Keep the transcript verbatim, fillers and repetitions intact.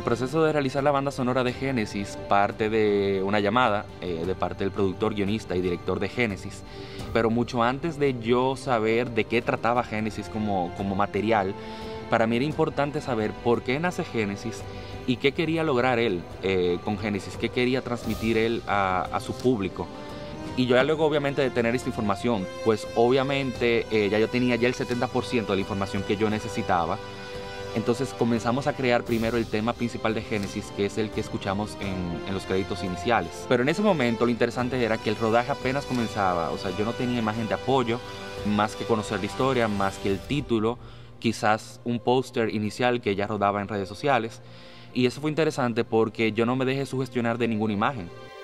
proceso de realizar la banda sonora de Génesis parte de una llamada eh, de parte del productor, guionista y director de Génesis. Pero mucho antes de yo saber de qué trataba Génesis como, como material, para mí era importante saber por qué nace Génesis y qué quería lograr él eh, con Génesis, qué quería transmitir él a, a su público. Y yo ya luego obviamente de tener esta información, pues obviamente eh, ya yo tenía ya el setenta por ciento de la información que yo necesitaba. Entonces comenzamos a crear primero el tema principal de Génesis, que es el que escuchamos en, en los créditos iniciales. Pero en ese momento lo interesante era que el rodaje apenas comenzaba, o sea, yo no tenía imagen de apoyo, más que conocer la historia, más que el título, quizás un póster inicial que ya rodaba en redes sociales. Y eso fue interesante porque yo no me dejé sugestionar de ninguna imagen.